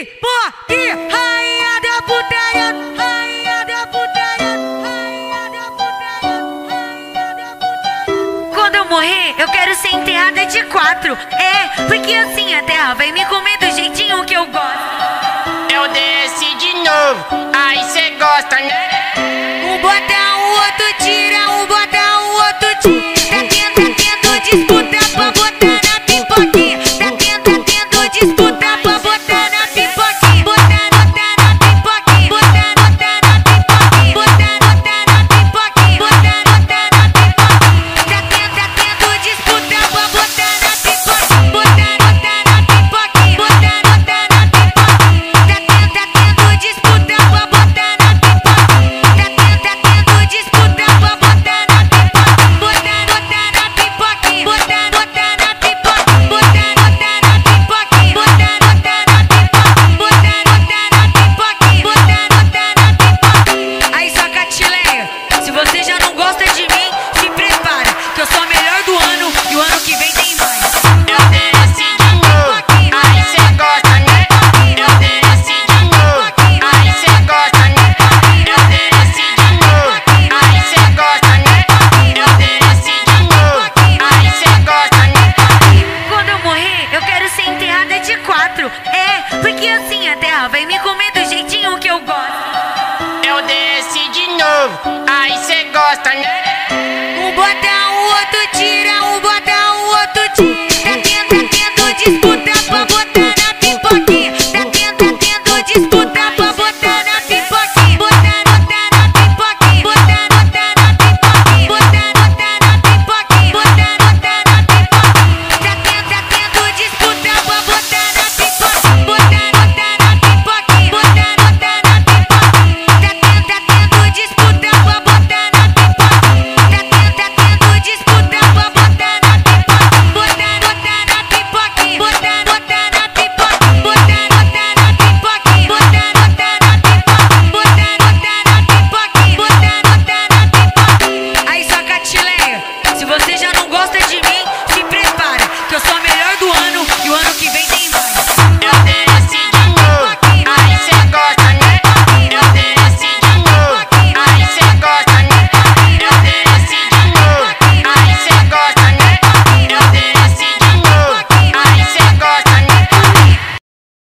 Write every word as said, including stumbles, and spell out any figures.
Pipokinha, rainha da putaria, rainha da putaria, rainha da putaria, rainha da putaria. Quando eu morrer, eu quero ser enterrada de quatro. É, porque assim a terra vai me comer do jeitinho que eu gosto. Eu desci de novo, aí cê gosta, né? Um bota, o outro tira, um bota, o outro tira. Tá tendo, tá tendo disputa pra botar na pipoquinha. Tá tendo, tá tendo disputa pra botar na pipoquinha. Botar, botar na pipoquinha. Botar, botar na pipoquinha. Botar, botar na pipoquinha. Botar, botar na pipoquinha. Tá tendo, tá tendo disputa pra botar na pipoquinha. Botar, botar na pipoquinha. Botar, botar na pipoquinha. Tá tendo, tá tendo disputa pra botar na pipoquinha. Tá tendo, tá tendo disputa pra botar na pipoquinha. Botar, botar na pipoquinha. Botar, botar na pipoquinha. Botar, botar na pipoquinha. Botar, botar na pipoquinha. Botar, botar na pipoquinha. Botar, botar na pipoquinha. Aí, só catileia, se você já não gosta de mim, se prepara, que eu sou a melhor do ano e o ano que vem tem mais. Eu desci de novo, aí cê gosta, né? Eu desci de novo, aí cê gosta, né? Eu desci de novo, aí cê gosta, né? Eu desci de novo, aí cê gosta, né? Quando eu morrer, eu quero ser enterrada de quatro. É, porque assim a terra vai me comer do